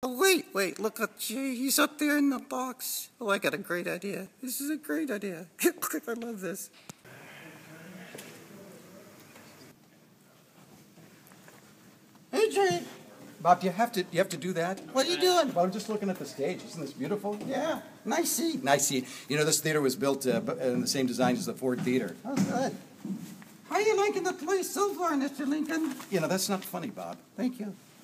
Oh, wait, look at Jay. He's up there in the box. Oh, I got a great idea. This is a great idea. I love this. Hey, Jay. Bob, do you have to do that? What are you doing? Well, I'm just looking at the stage. Isn't this beautiful? Yeah, nice seat. Nice seat. You know, this theater was built in the same design as the Ford Theater. Oh, good. How are you liking the place so far, Mr. Lincoln? You know, that's not funny, Bob. Thank you.